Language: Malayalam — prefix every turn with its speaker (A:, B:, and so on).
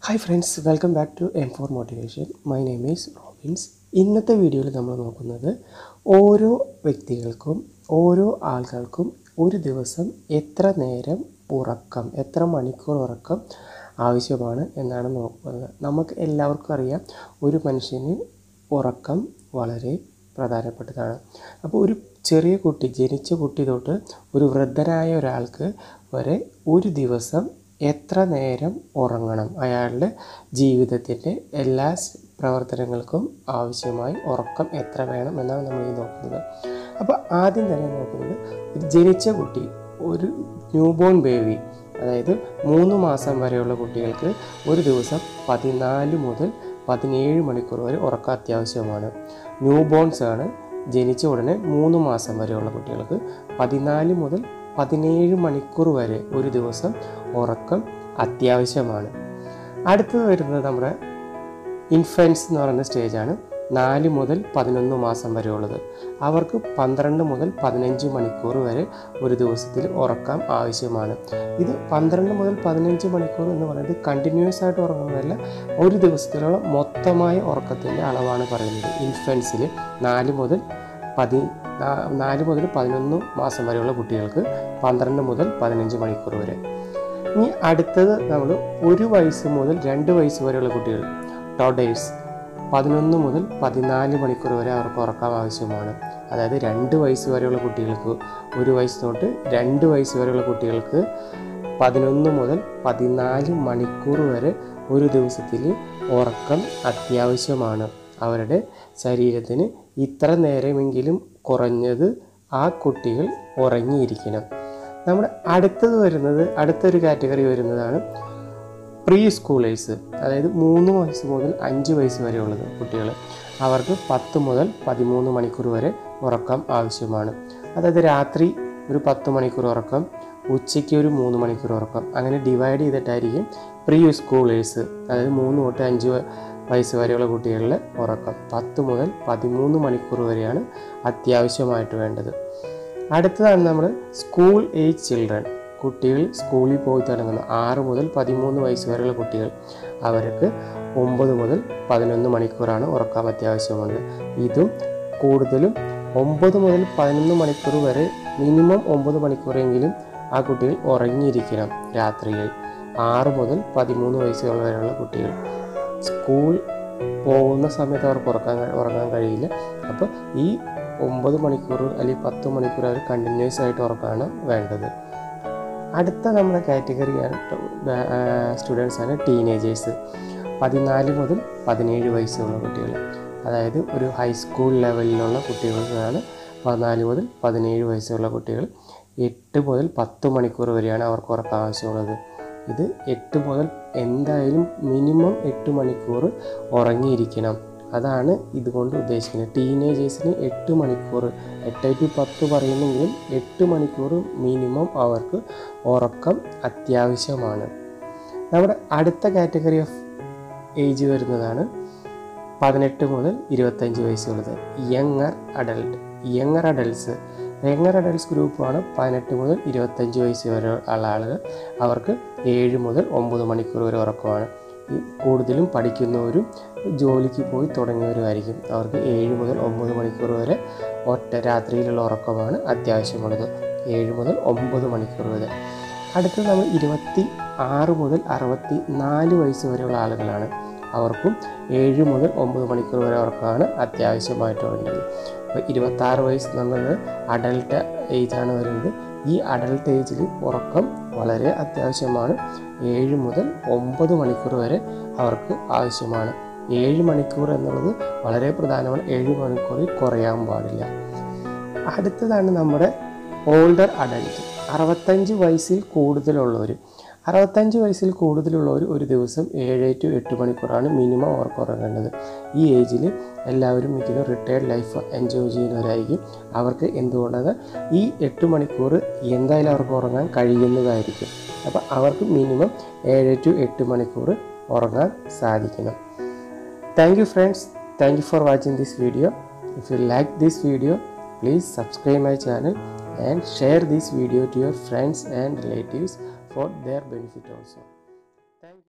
A: Hi friends, welcome back to M4 Motivation. My name is Robins. ഇന്നത്തെ വീഡിയോയിൽ നമ്മൾ നോക്കുന്നത് ഓരോ വ്യക്തികൾക്കും ഓരോ ആളുകൾക്കും ഒരു ദിവസം എത്ര നേരം ഉറക്കം, എത്ര മണിക്കൂർ ഉറക്കം ആവശ്യമാണ് എന്നാണ് നോക്കുന്നത്. നമുക്ക് എല്ലാവർക്കും അറിയാം, ഒരു മനുഷ്യന് ഉറക്കം വളരെ പ്രധാനപ്പെട്ടതാണ്. അപ്പോൾ ഒരു ചെറിയ കുട്ടി, ജനിച്ച കുട്ടി തൊട്ട് ഒരു വൃദ്ധനായ ഒരാൾക്ക് വരെ ഒരു ദിവസം എത്ര നേരം ഉറങ്ങണം, അയാളുടെ ജീവിതത്തിൻ്റെ എല്ലാ പ്രവർത്തനങ്ങൾക്കും ആവശ്യമായി ഉറക്കം എത്ര വേണം എന്നാണ് നമ്മൾ ഈ നോക്കുന്നത്. അപ്പോൾ ആദ്യം തന്നെ നോക്കുന്നത്, ഒരു ജനിച്ച കുട്ടി, ഒരു ന്യൂ ബോൺ ബേബി, അതായത് 3 മാസം വരെയുള്ള കുട്ടികൾക്ക് ഒരു ദിവസം 14 മുതൽ 17 മണിക്കൂർ വരെ ഉറക്കം അത്യാവശ്യമാണ്. ന്യൂ ബോൺസ് ആണ്, ജനിച്ച ഉടനെ 3 മാസം വരെയുള്ള കുട്ടികൾക്ക് 14 മുതൽ 17 മണിക്കൂർ വരെ ഒരു ദിവസം ഉറക്കം അത്യാവശ്യമാണ്. അടുത്തത് വരുന്നത് നമ്മുടെ ഇൻഫൻസ് എന്ന് പറയുന്ന സ്റ്റേജാണ്. 4 മുതൽ 11 മാസം വരെ ഉള്ളത്. അവർക്ക് 12 മുതൽ 15 മണിക്കൂർ വരെ ഒരു ദിവസത്തിൽ ഉറക്കം ആവശ്യമാണ്. ഇത് 12 മുതൽ 15 മണിക്കൂർ എന്ന് പറയുന്നത് കണ്ടിന്യൂസ് ആയിട്ട് ഉറങ്ങുന്നതല്ല, ഒരു ദിവസത്തിലുള്ള മൊത്തമായ ഉറക്കത്തിൻ്റെ അളവാണ് പറയുന്നത്. ഇൻഫൻസിൽ 4 മുതൽ 11 മാസം വരെയുള്ള കുട്ടികൾക്ക് 12 മുതൽ 15 മണിക്കൂർ വരെ. ഇനി അടുത്തത് നമ്മൾ 1 വയസ്സ് മുതൽ 2 വയസ്സ് വരെയുള്ള കുട്ടികൾ, ടോഡേഴ്സ്, 11 മുതൽ 14 മണിക്കൂർ വരെ അവർക്ക് ഉറക്കം ആവശ്യമാണ്. അതായത് 2 വയസ്സ് വരെയുള്ള കുട്ടികൾക്ക്, 1 വയസ്സ് തൊട്ട് 2 വയസ്സ് വരെയുള്ള കുട്ടികൾക്ക് 11 മുതൽ 14 മണിക്കൂർ വരെ ഒരു ദിവസത്തിൽ ഉറക്കം അത്യാവശ്യമാണ്. അവരുടെ ശരീരത്തിന് ഇത്ര നേരമെങ്കിലും കുറഞ്ഞത് ആ കുട്ടികൾ ഉറങ്ങിയിരിക്കണം. നമ്മുടെ അടുത്തൊരു കാറ്റഗറി വരുന്നതാണ് പ്രീ സ്കൂളേഴ്സ്, അതായത് 3 വയസ്സ് മുതൽ 5 വയസ്സ് വരെയുള്ളത് കുട്ടികൾ. അവർക്ക് 10 മുതൽ 13 മണിക്കൂർ വരെ ഉറക്കം ആവശ്യമാണ്. അതായത് രാത്രി ഒരു 10 മണിക്കൂർ ഉറക്കം, ഉച്ചയ്ക്ക് ഒരു 3 മണിക്കൂർ ഉറക്കം, അങ്ങനെ ഡിവൈഡ് ചെയ്തിട്ടായിരിക്കും പ്രീ സ്കൂളേഴ്സ്, അതായത് 3 തൊട്ട് 5 വയസ്സ് വരെയുള്ള കുട്ടികളുടെ ഉറക്കം. 10 മുതൽ 13 മണിക്കൂർ വരെയാണ് അത്യാവശ്യമായിട്ട് വേണ്ടത്. അടുത്തതാണ് നമ്മൾ സ്കൂൾ ഏജ് ചിൽഡ്രൻ, കുട്ടികൾ സ്കൂളിൽ പോയി തുടങ്ങുന്ന 6 മുതൽ 13 വയസ്സ് വരെയുള്ള കുട്ടികൾ. അവർക്ക് 9 മുതൽ 11 മണിക്കൂറാണ് ഉറക്കം അത്യാവശ്യമുള്ളത്. ഇതും കൂടുതലും 9 മുതൽ 11 മണിക്കൂർ വരെ, മിനിമം 9 മണിക്കൂറെങ്കിലും ആ കുട്ടികൾ ഉറങ്ങിയിരിക്കണം രാത്രിയിൽ. 6 മുതൽ 13 വയസ്സ് വരെയുള്ള കുട്ടികൾ സ്കൂൾ പോകുന്ന സമയത്ത് അവർക്ക് ഉറങ്ങാൻ കഴിയില്ല. അപ്പോൾ ഈ 9 മണിക്കൂർ അല്ലെങ്കിൽ 10 മണിക്കൂർ അവർ കണ്ടിന്യൂസ് ആയിട്ട് ഉറക്കമാണ് വേണ്ടത്. അടുത്ത നമ്മുടെ കാറ്റഗറിയാണ് സ്റ്റുഡൻസാണ് ടീനേജേഴ്സ്, 14 മുതൽ 17 വയസ്സുള്ള കുട്ടികൾ. അതായത് ഒരു ഹൈസ്കൂൾ ലെവലിലുള്ള കുട്ടികൾക്കാണ് 14 മുതൽ 17 വയസ്സുള്ള കുട്ടികൾ. 8 മുതൽ 10 മണിക്കൂർ വരെയാണ് അവർക്ക് ഉറക്കം ആവശ്യമുള്ളത്. ഇത് 8 മുതൽ എന്തായാലും മിനിമം 8 മണിക്കൂർ ഉറങ്ങിയിരിക്കണം. അതാണ് ഇതുകൊണ്ട് ഉദ്ദേശിക്കുന്നത്. ടീനേജേഴ്സിന് 8 മണിക്കൂർ, 8 to 10 പറയുന്നെങ്കിലും 8 മണിക്കൂർ മിനിമം അവർക്ക് ഉറക്കം അത്യാവശ്യമാണ്. നമ്മുടെ അടുത്ത കാറ്റഗറി ഓഫ് ഏജ് വരുന്നതാണ് 18 മുതൽ 25 വയസ്സുള്ളത്, യങ്ങർ അഡൽട്ട്സ്. യങ്ങർ അഡൽട്ട്സ് ഗ്രൂപ്പാണ് 18 മുതൽ 25 വയസ്സ് വരെ ഉള്ള ആളുകൾ. അവർക്ക് 7 മുതൽ 9 മണിക്കൂർ വരെ ഉറക്കമാണ്. കൂടുതലും പഠിക്കുന്നവരും ജോലിക്ക് പോയി തുടങ്ങിയവരുമായിരിക്കും. അവർക്ക് 7 മുതൽ 9 മണിക്കൂർ വരെ ഒറ്റ രാത്രിയിലുള്ള ഉറക്കമാണ് അത്യാവശ്യമുള്ളത്. 7 മുതൽ 9 മണിക്കൂർ വരെ. അടുത്തത് നമ്മൾ 26 മുതൽ 64 വയസ്സ് വരെയുള്ള ആളുകളാണ്. അവർക്കും 7 മുതൽ 9 മണിക്കൂർ വരെ ഉറക്കമാണ് അത്യാവശ്യമായിട്ട് വേണ്ടത്. അപ്പോൾ 26 വയസ്സ് എന്നുള്ളത് അഡൽട്ട് ഏജാണ് വരുന്നത്. ഈ അഡൽട്ട് ഏജിൽ ഉറക്കം വളരെ അത്യാവശ്യമാണ്. 7 മുതൽ 9 മണിക്കൂർ വരെ അവർക്ക് ആവശ്യമാണ്. 7 മണിക്കൂർ എന്നുള്ളത് വളരെ പ്രധാനമാണ്. 7 മണിക്കൂറിൽ കുറയാൻ പാടില്ല. അടുത്തതാണ് നമ്മുടെ ഓൾഡർ അഡൽട്ട്, 65 വയസ്സിൽ കൂടുതലുള്ളവർ. 65 വയസ്സിൽ കൂടുതലുള്ളവർ ഒരു ദിവസം 7 to 8 മണിക്കൂറാണ് മിനിമം അവർക്ക് ഉറങ്ങേണ്ടത്. ഈ ഏജിൽ എല്ലാവരും മിക്കതും റിട്ടയർഡ് ലൈഫ് എൻജോയ് ചെയ്യുന്നവരായിരിക്കും. അവർക്ക് എന്തുകൊണ്ടാണ് ഈ 8 മണിക്കൂർ എന്തായാലും അവർക്ക് ഉറങ്ങാൻ കഴിയുന്നതായിരിക്കും. അപ്പോൾ അവർക്ക് മിനിമം 7 to 8 മണിക്കൂർ ഉറങ്ങാൻ സാധിക്കണം. Thank you friends. Thank you for watching this video. If you like this video, please subscribe my channel and share this video to your friends and relatives for their benefit also.